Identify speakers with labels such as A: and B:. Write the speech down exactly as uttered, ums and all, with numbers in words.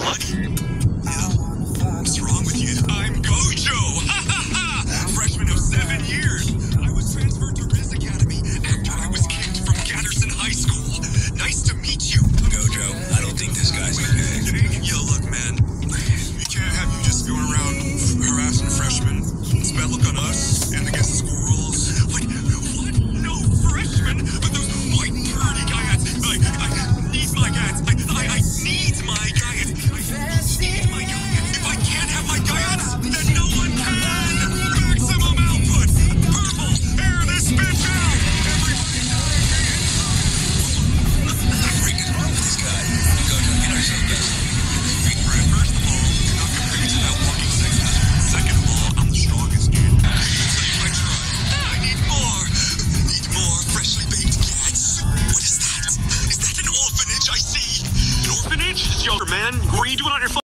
A: lucky. What's wrong with you? I'm Gojo! Ha ha ha! Freshman of seven years. I was transferred to Riz Academy after I was kicked from Gatterson High School. Nice to meet you.
B: Gojo, I don't think this guy's okay.
A: Yo, look, man. We can't have you just going around harassing freshmen. It's bad look on us and against the squirrels. Like, what? No freshmen? But those white dirty guys. Like, I need my guys. I, I, I need my guys. I need my guys. If I can't have my guys, then no one can. Maximum output. Purple, air this bitch out.
B: What freaking wrong with this guy? Gojo, get ourselves best.
A: First of all, not compared to that walking sex hazard. Second of all, I'm the strongest, dude. So I try. I need more. Need more freshly baked cats. What is that? Is that an orphanage I see? An orphanage? Yo, man, what are you doing on your phone?